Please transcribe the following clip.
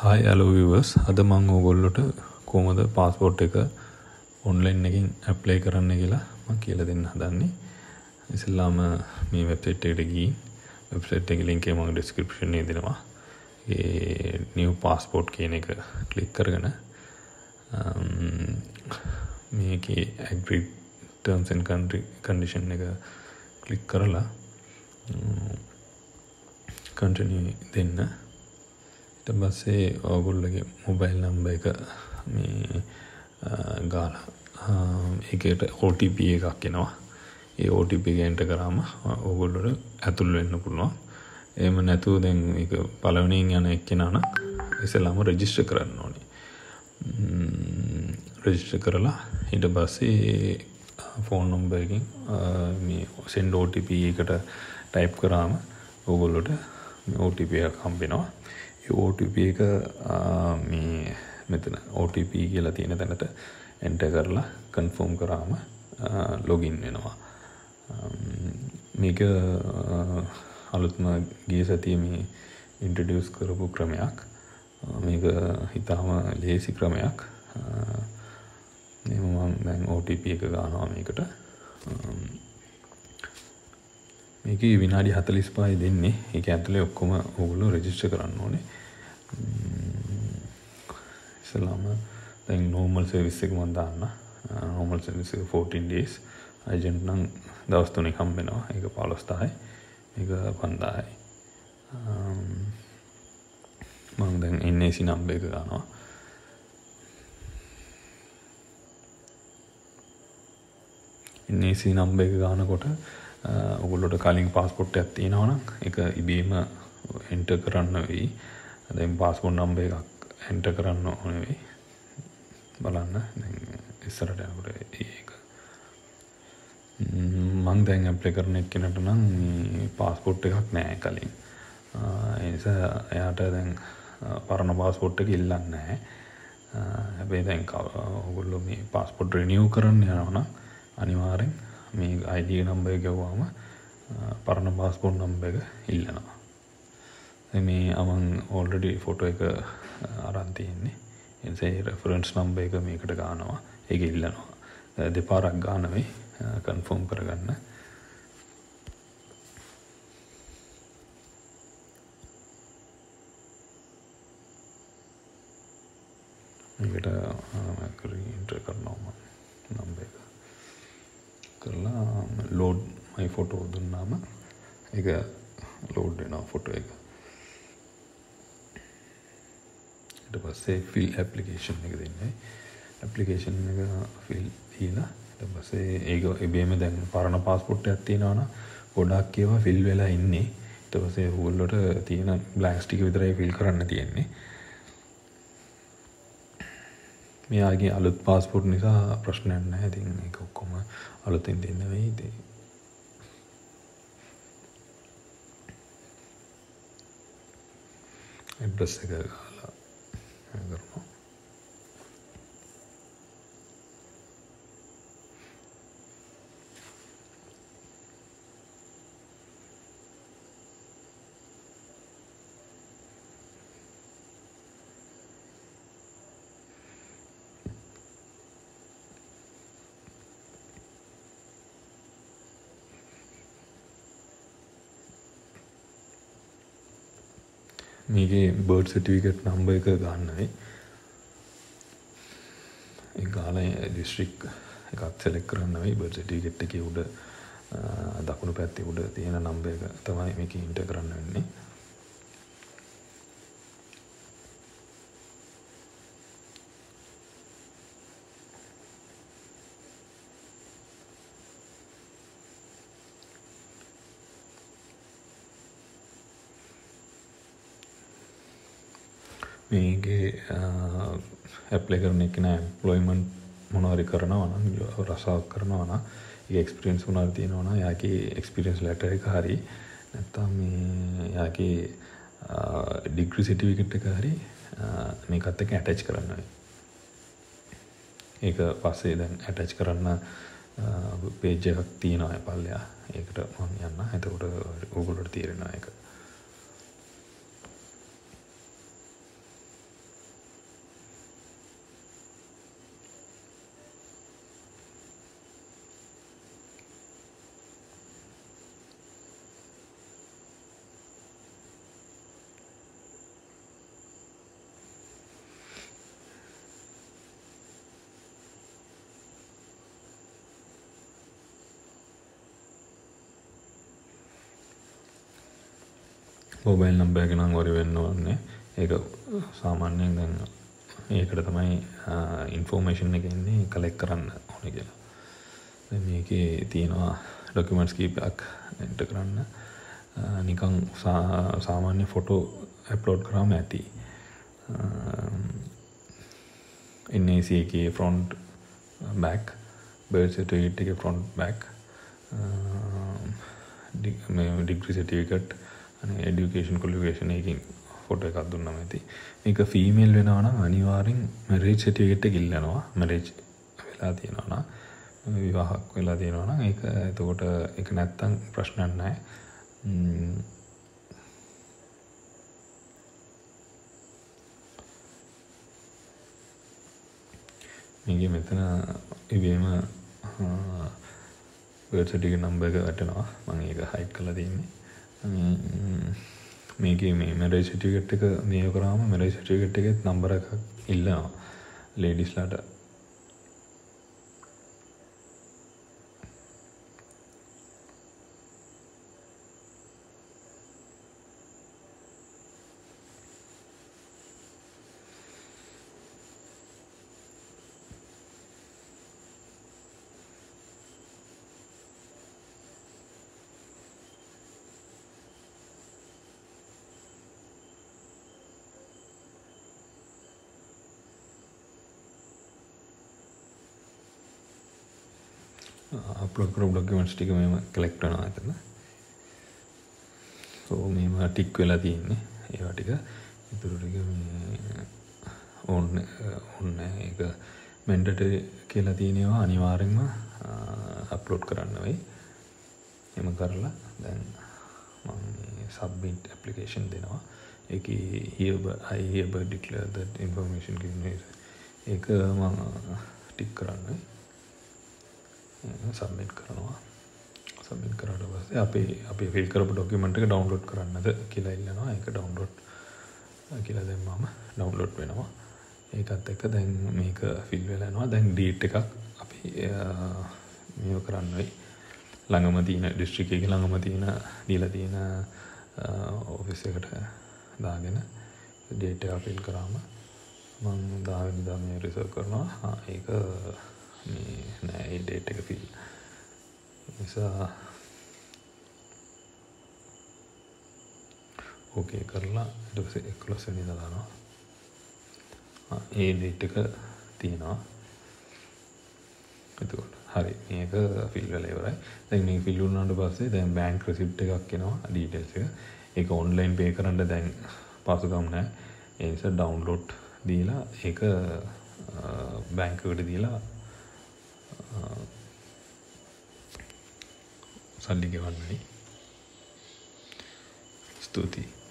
Hi hello viewers අද මම ඕගොල්ලොට කොහොමද પાස්පෝර්ට් එක ඔන්ලයින් එකකින් ඇප්ලයි කරන්න කියලා මම කියලා දෙන්න හදන්නේ. ඉතින්ලාම මේ වෙබ්සයිට් එකට ගිහින් වෙබ්සයිට් එකේ link එක මම description එකේ දෙනවා. ඒ new passport කියන එක ක්ලික් කරගෙන මේකේ agree terms and condition එක ක්ලික් කරලා continue දෙන්න. ඊට පස්සේ ඔයගොල්ලෝගේ මොබයිල් නම්බර් එක මේ ගාලා ඒකට OTP එකක් එනවා. ඒ OTP එක එන්ටර් කරාම ඔයගොල්ලෝට ඇතුල් වෙන්න පුළුවන්. එහෙම නැතුව දැන් මේක පළවෙනියෙන් යන එක්කෙනා නම් ඉස්සෙල්ලාම රෙජිස්ටර් කරන්න ඕනේ. රෙජිස්ටර් කරලා ඊට පස්සේ ෆෝන් නම්බර් එකකින් මේ send OTP එකට ටයිප් කරාම ඔයගොල්ලෝට OTP එකක් හම්බ වෙනවා. ඒ OTP එක මේ මෙතන OTP කියලා තියෙන තැනට එන්ටර් කරලා කන්ෆර්ම් කරාම ලොගින් වෙනවා. මේක අලුත්ම ගිය සතියේ මේ ඉන්ට්‍රොඩියුස් කරපු ක්‍රමයක්. මේක හිතාම ලේසි ක්‍රමයක්. මම දැන් OTP එක ගන්නවා මේකට. මේකේ විනාඩි 45යි දෙන්නේ. ඒක ඇතුලේ ඔක්කොම ඕගොල්ලෝ රෙජිස්ටර් කරන්න ඕනේ. ඉස්සලාම දැන් normal service එක මම දාන්න. normal service එක 14 days. agent නම් දවස් 3ක් හම්බ වෙනවා. ඒක 15000යි. මේක 5000යි. මම දැන් NAC number එක ගන්නවා. NAC number එක ගන්නකොට ඔයගොල්ලෝට කලින් પાස්පෝර්ට් එකක් තියෙනවා නම් ඒක ඉබේම එන්ටර් කරන්න වෙයි. දැන් પાස්පෝර්ට් නම්බර් එකක් එන්ටර් කරන්න ඕනේ වෙයි. බලන්න දැන් ඉස්සරහට යනකොට ඒක මම දැන් ඇප්ලයි කරන එක්කෙනාට නම් මේ પાස්පෝර්ට් එකක් නැහැ කලින්. ඒ නිසා එයාට දැන් පරණ પાස්පෝර්ට් එක ඉල්ලන්නේ නැහැ. හැබැයි දැන් ඔයගොල්ලෝ මේ પાස්පෝර්ට් රිනියු කරන්න යනවා නම් අනිවාර්යෙන් මේ ID නම්බර් එක ගවුවාම පරණ પાස්පෝර්ට් නම්බර් එක ඉල්ලනවා. මේ මම ඔල්රෙඩි ෆොටෝ එක අරන් තියෙන්නේ. ඒ නිසා රෙෆරන්ස් නම්බර් එක මේකට ගන්නවා. ඒක ඉල්ලනවා. දෙපාරක් ගන්න වෙයි කන්ෆර්ම් කරගන්න. මේකට එන්ටර් කරනවා නම්බර් එක. කරලා load my photo දුන්නාම ඒක load වෙනවා ෆොටෝ එක. ඊට පස්සේ fill application එක දෙන්නේ. application එක fill දීලා ඊට පස්සේ ඒක ඉබේම දැන් පරණ પાස්පෝර්ට් එකක් තියෙනවා නම් ගොඩක් ඒවා fill වෙලා ඉන්නේ. ඊට පස්සේ ඕගොල්ලෝට තියෙන blanks ටික විතරයි fill කරන්න තියෙන්නේ. මෙයාගේ අලුත් પાස්පෝර්ට් නිසා ප්‍රශ්නයක් නැහැ. ඉතින් ඒක ඔක්කොම අලුතින් දෙන්න වෙයි. ඉතින් ඇඩ්‍රස් එක ගාලා කරනවා. මේකේ බර්ත් සර්ටිෆිකේට් නම්බර් එක ගන්න වෙයි. ඒ ගාලා ඩිස්ට්‍රික්ට් එකක් සෙලෙක්ට් කරන්න වෙයි. බර්ත් සර්ටිෆිකේට් එකේ උඩ දකුණු පැත්තේ උඩ තියෙන නම්බර් එක තමයි මේකේ එන්ටර් කරන්න වෙන්නේ. මේකේ ඇප්ලයි කරන කෙනා එම්ප්ලොයිමන්ට් මොනවාරි කරනවා නම් රසාවක් කරනවා නම් ඒ එක්ස්පීරියන්ස් මොනවාරි තියෙනවා නම් යාගේ එක්ස්පීරියන්ස් ලෙටර් එක හරි නැත්නම් මේ යාගේ ඩිග්‍රී සර්ටිෆිකේට් එක හරි මේකත් එක්ක ඇටච් කරන්න වෙයි. ඒක පස්සේ දැන් ඇටච් කරන්න පේජ් එකක් තියෙනවා පල්ලෙහා. ඒකට මම යන්න. එතකොට ඕගොල්ලෝට තේරෙනවා ඒක. මොබයිල් නම්බර් එක නම් වරි වෙන්න ඕනේ. ඒක සාමාන්‍යයෙන් දැන් ඒකට තමයි ඉන්ෆෝමේෂන් එක ඉන්නේ කලෙක්ට් කරන්න ඕනේ කියලා. දැන් මේකේ තියෙනවා ඩොකියුමන්ට්ස් කීපයක් එන්ටර් කරන්න. නිකන් සාමාන්‍ය ෆොටෝ අප්ලෝඩ් කරාම ඇති. NAC එකේ ෆ්‍රොන්ට් බෑක්, බර්ත් සර්ටිෆිකේට් එකේ ෆ්‍රොන්ට් බෑක්, ඩිග්‍රී සර්ටිෆිකේට් අනේ එඩියුකේෂන් ක්වොලිෆිකේෂන් එකකින් ෆොටෝ එකක් දුන්නම ඇති. මේක ෆීමේල් වෙනවා නම් අනිවාර්යෙන් මැරේජ් සර්ටිෆිකේට් එක ඉල්ලනවා. මැරේජ් වෙලා තියෙනවා නම්, විවාහයක් වෙලා තියෙනවා නම් ඒක එතකොට ඒක නැත්තම් ප්‍රශ්නයක් නැහැ. මේකේ මෙතන ඉබේම බර්ත් සර්ටිෆිකේට් නම්බර් එක වැටෙනවා. මම ඒක හයිඩ් කරලා තියෙන්නේ. මේකේ මේ මැරේජ් සර්ටිෆිකේට් එක මේව කරාම මැරේජ් සර්ටිෆිකේට් එකේ නම්බර එකක් ඉල්ලනවා ලේඩිස්ලාට. අප්ලෝඩ් කරපු ඩොකියුමන්ට්ස් ටික මෙහෙම කලෙක්ට් වෙනවා එතන. මේම ටික් වෙලා තියෙන්නේ ඒවා ටික. ඊටු ටික මේ ඕන්නේ ඒක මෙන්ඩටරි කියලා තියෙනවා අනිවාර්යෙන්ම අප්ලෝඩ් කරන්න වෙයි. එහෙම කරලා දැන් මම සබ්මිට් ඇප්ලිකේෂන් දෙනවා. ඒකේ I hereby declare that information given ඒක මම ටික් කරන්න. සබ්මිට් කරනවා. සබ්මිට් කරාට පස්සේ අපි ෆිල් කරපු ඩොකියුමන්ට් එක ඩවුන්ලෝඩ් කරන්නද කියලා ඉල්ලනවා. ඒක ඩවුන්ලෝඩ් කියලා දැම්මම ඩවුන්ලෝඩ් වෙනවා. ඒකත් එක්ක දැන් මේක ෆිල් වෙලා යනවා. දැන් ඩේට් එකක් අපි මේව කරන්න වෙයි. ළඟම තියෙන ඩිස්ට්‍රික්ට් එකේ ළඟම තියෙන දීලා තියෙන ඔෆිස් එකට දාගෙන ඩේට් එක ෆිල් කරාම මම 10 වෙනිදා මේ රිසර්ව් කරනවා. ඒක මේ නෑ ඒ ඩේට් එක ෆිල් නිසා ඕකේ කරලා ඊට පස්සේ 11 වෙනිදා දානවා. ඒ ඩේට් එක තියෙනවා. එතකොට හරි මේක ෆිල් වෙලා ඉවරයි. දැන් මේක ෆිල් වුණාට පස්සේ දැන් බැංක් රෙසිප්ට් එකක් එනවා ඩීටේල්ස් එක. ඒක ඔන්ලයින් පේ කරන්න දැන් පහසුකම් නැහැ. ඒ නිසා ඩවුන්ලෝඩ් දීලා ඒක බැංක් එකට දීලා සල්ලි ගෙවන්නයි. ස්තුතියි.